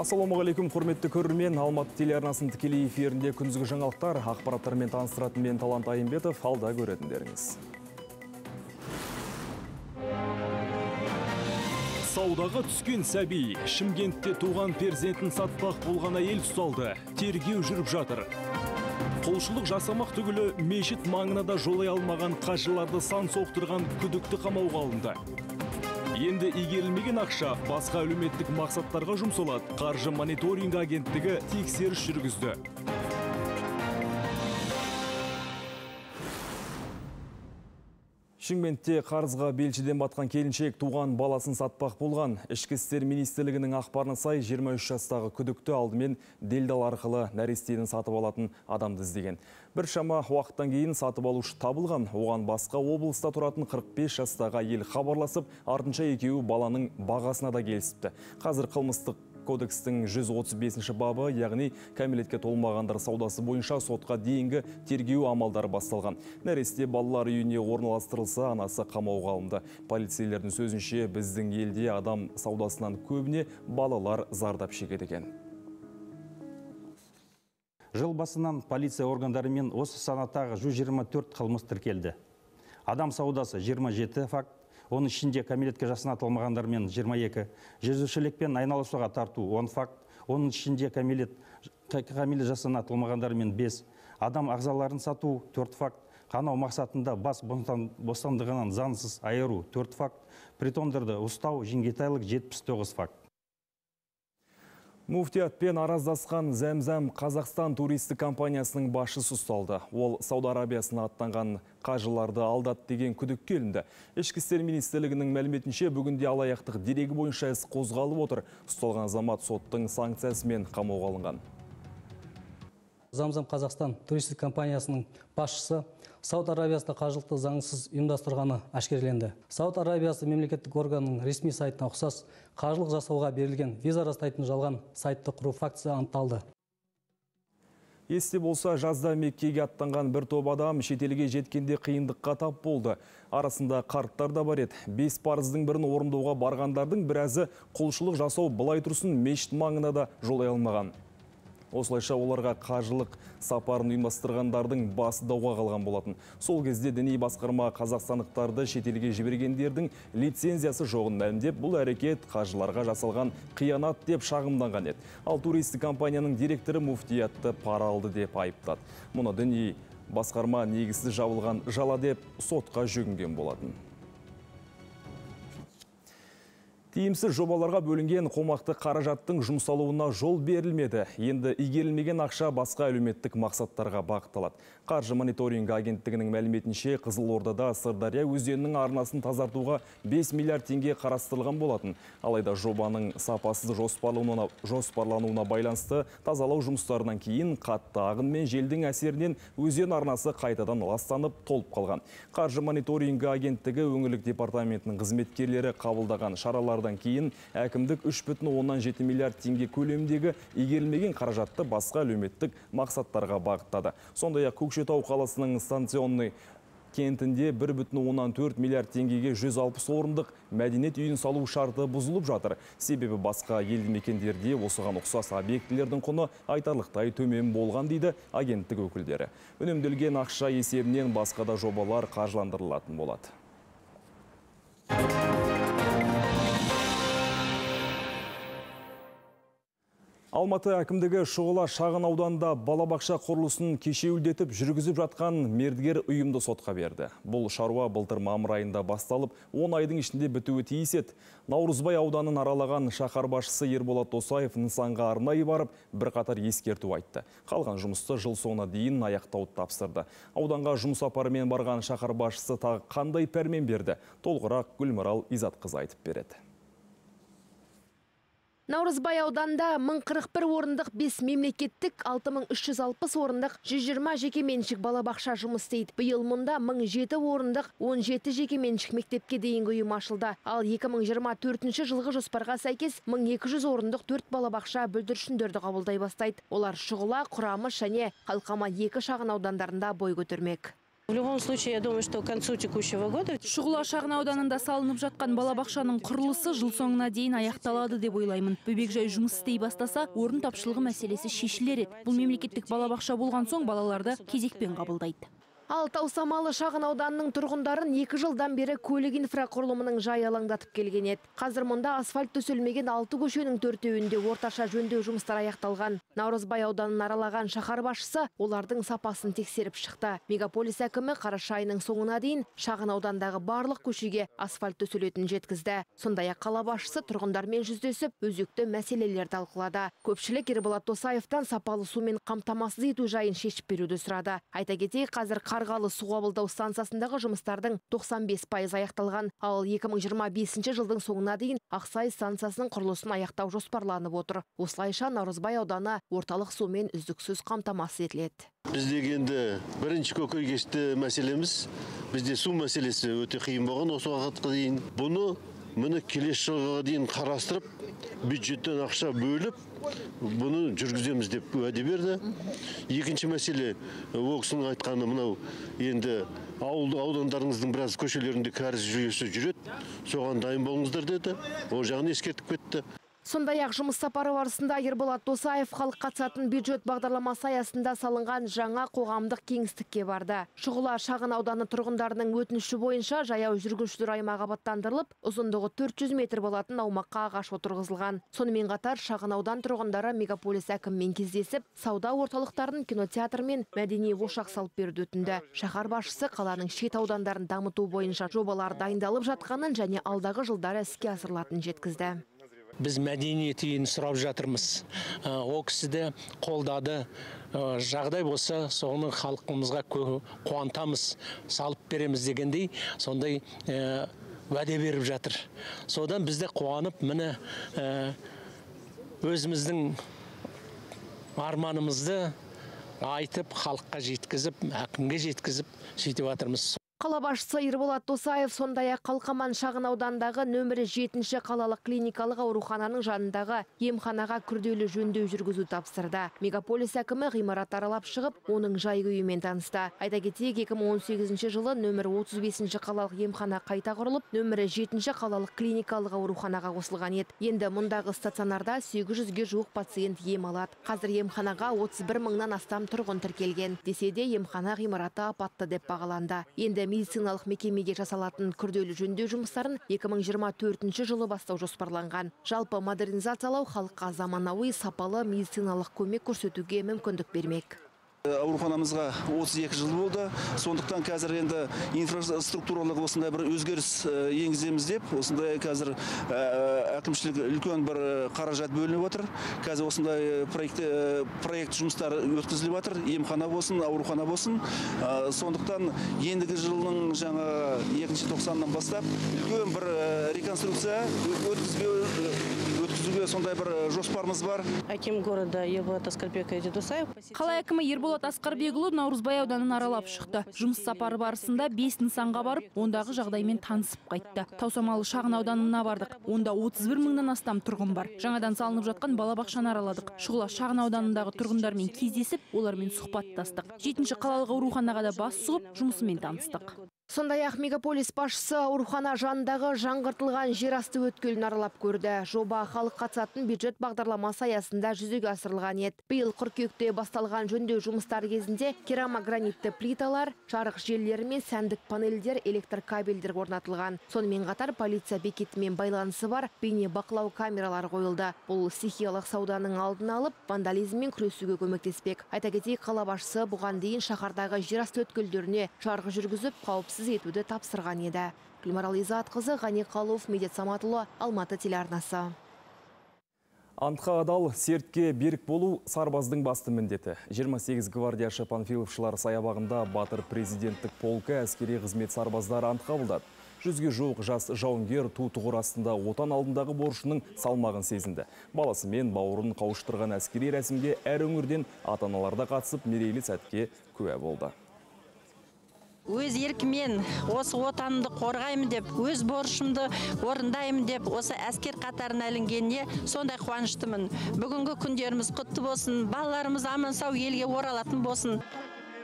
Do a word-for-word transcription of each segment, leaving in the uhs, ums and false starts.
Ассалаумағалейкум, құрметті көрермен. Алматы телеарнасының тікелей эфирінде күнізгі жаңалықтар, ақпараттармен таныстыратын мен Талант Айымбетов, алда көретіндеріңіз. Саудаға түскен сәби, Шымкентте туған перзентін сатпақ болған әйел ұсталды. Тергеу жүріп жатыр. Құлшылық жасамақ түгілі мешіт маңына да жолай алмаған қажыларды сан соқтырған күдікті қамауға алынды. Енді игерілмеген ақша басқа әлеуметтік мақсаттарға жұмсалады. Қаржы мониторинг агенттігі тексеріс жүргізді. Шымкентте қарызға белшеден батқан келіншек туған баласын сатпақ болған. Ішкі істер министрлігінің ақпарына сай жиырма үш жастағы күдікті алдымен делдал арқылы нәрестені сатып алатын адамды іздеген. Бір шама уақыттан кейін сатып алушы табылған. Оған басқа облыста тұратын қырық бес жастағы әйел хабарласып, артынша екеуі баланың бағасына да келісіпті. Қазір қылмыстық кодекстің жүз отыз бесінші бабы, яғни кәмелетке толмағандар саудасы бойынша сотқа дейінгі тергеу амалдары басталған. Нәресте балалар үйіне орналастырылса, анасы қамауға алынды. Полицейлердің сөзінше, біздің елде адам саудасынан көбіне балалар зардап шегеді екен. Жыл басынан полиция органдарымен осы санаттағы жүз жиырма төрт қылмыс тіркелді. Адам саудасы жиырма жеті факт, оның ішінде кәмелетке жасына толмағандармен жиырма екі, жезушілікпен айналысуға тарту он факт, оның ішінде кәмелет, кәмелет жасына толмағандармен бес, адам ағзаларын сату төрт факт, қанау мақсатында бас бостандығынан заңсыз айыру төрт факт, притондарды ұстау жеңгетайлық жетпіс тоғыз факт. Муфтиятпен араздасқан Зәмзәм Қазақстан туристік компаниясының басшысы ұсталды. Ол Сауд Арабиясына аттанған қажыларды алдат деген күдік келінді. Ішкі істер министрлігінің мәліметінше бүгінде алаяқтық дерегі бойынша іс қозғалып отыр. Ұсталған азамат соттың санкциясымен қамауға алынған. Зәмзәм Қазақстан туристік компаниясының басшысы Сауд Арабиясында қажылықты заңсыз ұйымдастырғаны ашкерленді. Сауд Арабиясы мемлекеттік органның ресми сайтына ұқсас қажылық жасауға берілген виза растайтын жалған сайтты құру фактісі анықталды. Есте болса, жазда Меккеге аттанған бір топ адам шетелге жеткенде қиындыққа тап болды. Арасында қарттар да бар еді. Бес парыздың бірін орындауға барғандардың біразы құлшылық жасау былай тұрсын мешіт маңына да жолай алмаған. Осылайша оларға қажылық сапарын ұйымдастырғандардың басы дауға қалған болатын. Сол кезде діни басқарма қазақстандықтарды шетелге жібергендердің лицензиясы жоғын мәлімдеп, бұл әрекет қажыларға жасалған қиянат деп шағымданған еді. Ал туристік компанияның директоры муфтиятты пара алды деп айыптады. Мұны діни басқарма негізсіз жабылған жала деп сотқа жүгінген болатын. Тиімсіз жобаларға бөлінген қомақты қаражаттың жұмсалуына жол берілмеді. Енді игерілмеген ақша басқа әлеуметтік мақсаттарға бағытталады. Қаржы мониторинг агенттігінің мәліметінше Қызылордада Сырдария өзенінің арнасын тазартуға бес миллиард теңге қарастырылған болатын. Алайда жобаның сапасыз жоспарлануына, жоспарлануына байланысты тазалау жұмыстарынан кейін қатты ағын мен желдің әсерінен өзен арнасы қайтадан ластанып толып қалған. Қаржы мониторинг агенттігі өңірлік департаментінің қызметкерлері қабылдаған шаралардан кейін әкімдік үш бүтін оннан жеті миллиард теңге көлемдегі игерілмеген қаражатты басқа әлеуметтік мақсаттарға бағыттады. Сондай-ақ Көкшетау қаласының станционный кентінде бір бүтін оннан төрт миллиард теңгеге жүз алпыс орындық мәдениет үйін салу шарты бұзылып жатыр. Себебі басқа елді мекендерде осыған ұқсас объектілердің құны айтарлықтай төмен болған дейді агенттік өкілдері. Үнемделген ақша есебінен басқа да жобалар қаржыландырылатын болады. Алматы әкімдігі Шұғыла шағын ауданында балабақша құрылысын кешеуілдетіп жүргізіп жатқан мердігер ұйымды сотқа берді. Бұл шаруа былтыр мамыр айында басталып, он айдың ішінде бітуі тиіс еді. Наурызбай ауданын аралаған шаһар басшысы Ерболат Досаев нысанға арнайы барып, бірқатар ескерту айтты. Қалған жұмысты жыл соңына дейін аяқтауды тапсырды. Ауданға жұмыс сапарымен барған шаһар басшысы тағы қандай пәрмен берді? Толығырақ Гүлмарал Изатқызы айтып береді. Наурызбай ауданында мың қырық бір орындық бес мемлекеттік, алты мың үш жүз алпыс орындық, жүз жиырма жеке меншік балабақша жұмыс істейді. Биыл мұнда мың жеті орындық, он жеті жеке меншік мектепке дейінгі ұйым ашылды. Ал екі мың жиырма төртінші жылғы жоспарға сәйкес мың екі жүз орындық төрт балабақша бүлдіршіндерді қабылдай бастайды. Олар Шұғыла, Құрамыш және Қалқама екі шағын аудандарында бой көтермек. В любом случае, я думаю, что к концу текущего года... Шұғыла шағын ауданында салынып жатқан балабақшаның құрылысы жыл соңына дейін аяқталады деп ойлаймын. Бөбекжай жұмыс істей бастаса, орын тапшылығы мәселесі шешілер еді. Бұл мемлекеттік балабақша болған соң балаларды кезекпен қабылдайды. Ал Таусамалы шағын ауданның тұрғындарын екі жылдан бері көлік инфрақұрылымының жай алаңдатып келген еді. Қазір мұнда асфальт төселмеген алты көшенің төртеуінде орташа жөндеу жұмыстары аяқталған. Наурызбай ауданын аралаған шаһар басшысы олардың сапасын тексеріп шықты. Мегаполис әкімі қараша айының соңына дейін шағын аудандағы барлық көшеге асфальт төселетінін жеткізді. Сондай-ақ қала басшысы тұрғындармен жүздесіп, өзекті мәселелерді талқылады. Көпшілік Ерболат Досаевтан сапалы сумен қамтамасыз ету жайын шешіп беруді сұрады. Айта кетейік, қазір Қарғалы су қабылдау станциясындағы жұмыстардың тоқсан бес пайыз аяқталған, ал екі мың жиырма бесінші жылдың соңына дейін Ақсай станциясының құрылысын аяқтау жоспарланып отыр. Осылайша Наурызбай ауданы орталық сумен үздіксіз қамтамасыз етіледі. Бізде енді бірінші көкейкешті мәселеміз, бізде су мәселесі өте қиын болған осы уақытқа дейін. Бұны міне келесі жылға дейін қарастырып, бюджеттен ақша бөліп, бұны жүргіземіз деп уәде берді. Екінші мәселе, ол кісінің айтқаны мынау енді аудандарыңыздың біраз көшелерінде кәріз жүйесі жүреді, соған дайын болыңыздар деді. Ол жағын ескертіп кетті. Сондай-ақ жұмыс сапары барысында Ерболат Досаев халық қатысатын бюджет бағдарламасы аясында салынған жаңа қоғамдық кеңістікке барды. Шұғыла шағын ауданы тұрғындарының өтініші бойынша жаяу жүргіншілер аймағы абаттандырылып, ұзындығы төрт жүз метр болатын аумаққа ағаш отырғызылған. Сонымен қатар шағын аудан тұрғындары мегаполис әкіммен кездесіп, сауда орталықтарын, кинотеатр мен мәдени ошақ салып беруді өтінді. Шаһар басшысы қаланың шет аудандарын дамыту бойынша жобалар дайындалып жатқанын және алдағы жылдары іске асырылатынын жеткізді. Біз мәдениет үйін сұрап жатырмыз. О кісіде қолдады. Жағдай болса, соны халқымызға қуантамыз, салып береміз дегендей, сондай уәде беріп жатыр. Содан бізде қуанып, міне өзіміздің арманымызды айтып, халыққа жеткізіп, әкімге жеткізіп, сөйтіп жатырмыз. Қала басшысы Ерболат Досаев сондай-ақ Қалқаман шағын аудандағы нөмірі жетінші қалалық клиникалық аурухананың жанындағы емханаға күрделі жөндеу жүргізу тапсырды. Мегаполис әкімі ғимарат аралап шығып, оның жай-күйімен танысты. Айта кетейік, екі мың он сегізінші жылы нөмірі отыз бесінші қалалық емхана қайта құрылып, нөмірі жетінші қалалық клиникалық ауруханаға қосылған еді. Енді мұндағы стационарда сегіз жүзге жуық пациент ем алады. Қазір емханаға отыз бір мыңнан астам тұрғын тіркелген. Десе де емхана ғимараты апатты деп бағаланды. Енді медициналық мекемеге жасалатын күрделі жөндеу жұмыстарын екі мың жиырма төртінші жылы бастау жоспарланған. Жалпы модернизациялау халыққа заманауи сапалы медициналық көмек көрсетуге мүмкіндік бермек. Ауруханамызға отыз екі жыл болды. Сондықтан қазір енді инфраструктуралық осындай бір өзгеріс енгіземіз деп, осындай қазір әкімшілік үлкен бір қаражат бөлініп отыр. Қазір осындай проект, проект жұмыстары өткізіліп жатыр. Емхана болсын, аурухана болсын. Сондықтан ендігі жылының жаңа екінші тоқсаннан бастап үлкен бір реконструкция өткізуге сондай бір жоспарымыз бар. Аким города Ерболат Аскарбекович Досаев. Қала әкімі Ерболат Асқарбекұлы Наурызбай ауданын аралап шықты. Жұмыс сапары барысында бес нысанға барып, ондағы жағдаймен танысып қайтты. Таусамалы шағын ауданына бардық. Онда отыз бір мыңнан астам тұрғын бар. Жаңадан салынып жатқан балабақшаны араладық. Шұғыла шағын ауданындағы тұрғындармен кездесіп, олармен сұхбаттастық. Жетінші қалалық ауруханаға да бас сұғып, жұмысымен таныстық. Сондай-ақ мегаполис басшысы аурухана жанындағы жаңғыртылған жерасты өткелін аралап көрді. Жоба халық қатысатын бюджет бағдарламасы аясында жүзеге асырылған еді. Биыл қыркүйекте басталған жөндеу жұмыстары кезінде керамогранитті плиталар, жарық желілері мен сәндік панельдер, электр кабельдер орнатылған. Сонымен қатар полиция бекетімен байланысы бар бейне бақылау камералары қойылды. Бұл стихиялық сауданың алдын алып, вандализммен күресуге көмектеспек. Айта кетейік, қала басшысы бұған дейін шаһардағы жерасты өткелдеріне жарғы жүргізіп, қауіпсіз етуді тапсырған еді. Гүлмарал Изатқызы, Ғани Қалуов, Медет Саматұлы, Алматы телеарнасы. Антқа адал, сертке берік болу сарбаздың басты міндеті. жиырма сегіз гвардияшы панфиловшылар саябағында батыр президенттік полкі әскери қызмет сарбаздары ант қабылдады. Жүзге жуық жас жауынгер ту тұғыр астында отан алдындағы борышының салмағын сезінді. Баласы мен бауырын қауыштырған әскери рәсімге әр өңірден ата-аналар да қатысып, мерейлі сәтке куә болды. Өз еркімен осы отанымды қорғаймын деп, өз борышымды орындаймын деп, осы әскер қатарына ілінгеніне сондай қуаныштымын. Бүгінгі күндеріміз құтты болсын, балаларымыз аман сау елге оралатын болсын.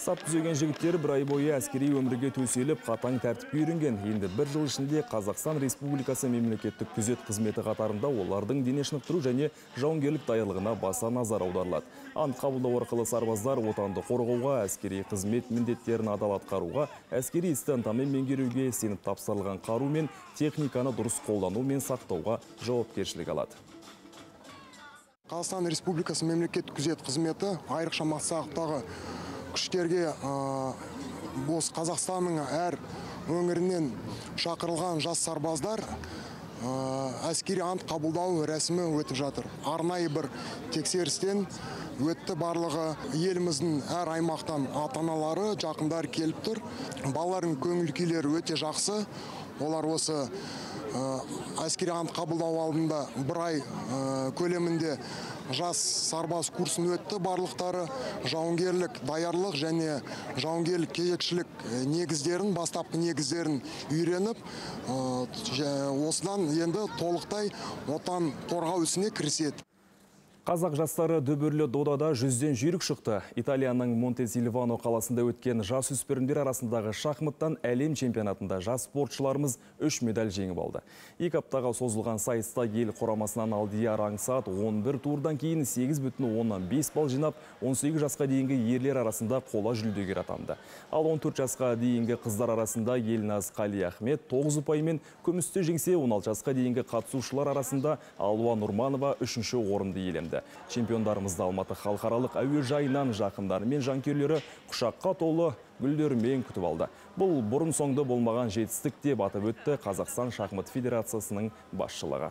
Сап түзеген жігіттер бір ай бойы әскери өмірге төселіп, қатаң тәртіпке үйренген. Енді бір жыл ішінде Қазақстан Республикасы мемлекеттік күзет қызметі қатарында олардың дене шынықтыру және жауынгерлік даярлығына баса назар аударылады. Ант қабылдау арқылы сарбаздар отанды қорғауға, әскери қызмет міндеттерін адал атқаруға, әскери істі ынтамен меңгеруге, сеніп тапсырылған қару мен техниканы дұрыс қолдану мен сақтауға жауапкершілік алады. Қазақстан Республикасы мемлекеттік күзет қызметі айрықша мақсаттағы күштерге бос Қазақстанның әр өңірінен шақырылған жас сарбаздар әскери ант қабылдау рәсімі өтіп жатыр. Арнайы бір тексерістен өтті барлығы. Еліміздің әр аймақтан ата-аналары, жақындар келіп тұр. Балалардың көңіл күйлері өте жақсы. Олар осы әскери ант қабылдау алдында бір ай көлемінде жас сарбаз курсын өтті. Барлықтары жауынгерлік даярлық және жауынгерлік кезекшілік негіздерін, бастапқы негіздерін үйреніп, осыдан енді толықтай отан қорғау ісіне кіріседі. Қазақ жастары дүбірлі додада жүзден жүйрік шықты. Италияның Монтесильвано қаласында өткен жас үспірімдер арасындағы шахматтан әлем чемпионатында жас спортшыларымыз үш медаль жеңіп алды. Екі аптаға созылған сайыста ел құрамасынан Алдияр Аңсат он бір турдан кейін сегіз бүтін оннан бес балл жинап, он сегіз жасқа дейінгі ерлер арасында қола жүлдегер атанды. Ал он төрт жасқа дейінгі қыздар арасында Елназ Қали Ахмет тоғыз ұпаймен күмісті жеңсе, он алты жасқа дейінгі қатысушылар арасында Алуа Нұрманова үшінші орынды иеленді. Чемпиондарымызды Алматы халықаралық әуежайынан жақындары мен жанкүйерлері құшаққа толы гүлдермен күтіп алды. Бұл бұрын соңды болмаған жетістік деп атап өтті Қазақстан шахмат федерациясының басшылығы.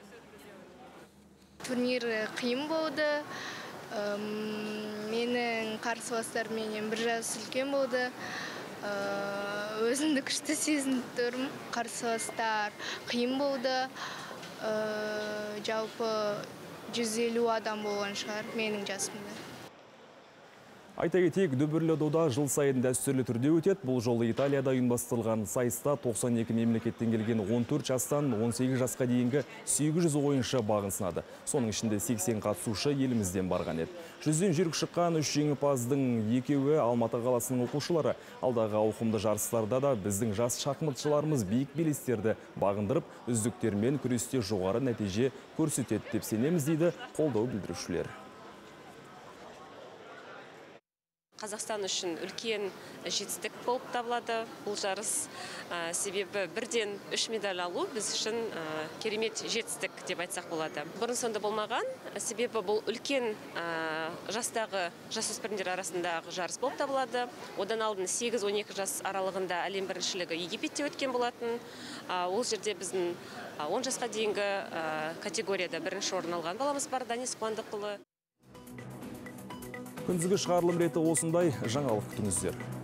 Турнир қиын болды. Менің қарсыластарыммен бір жас үлкен болды. Өзімді күшті сезініп тұрмын. Қарсыластар қиын болды. Жалпы жүз елу адам болған шығар менің жасымда. Айта кетейік, дүбірлі дода жыл сайын дәстүрлі түрде өтеді. Бұл жолы Италияда ұйымдастырылған сайыста тоқсан екі мемлекеттен келген он төрт жастан он сегіз жасқа дейінгі сегіз жүз ойыншы бағын сынады. Соның ішінде сексен қатысушы елімізден барған еді. Жүзден жүйрік шыққан үш жеңімпаздың екеуі Алматы қаласының оқушылары. Алдағы ауқымды жарыстарда да біздің жас шахматшыларымыз биік белестерді бағындырып, үздіктермен күресте жоғары нәтиже көрсетеді деп сенеміз дейді қолдау білдірушілер. Қазақстан үшін үлкен жетістік болып табылады бұл жарыс. Себебі бірден үш медаль алу біз үшін керемет жетістік деп айтсақ болады. Бұрын сонды болмаған, себебі бұл үлкен жастағы жасөспірімдер арасындағы жарыс болып табылады. Одан алдын сегіз он екі жас аралығында әлем біріншілігі Египетте өткен болатын. Ол жерде біздің он жасқа дейінгі категорияда бірінші орын алған баламыз бар, Данис Қуандықұлы. Күндізгі шығарылым реті осындай, жаңалық күтіңіздер.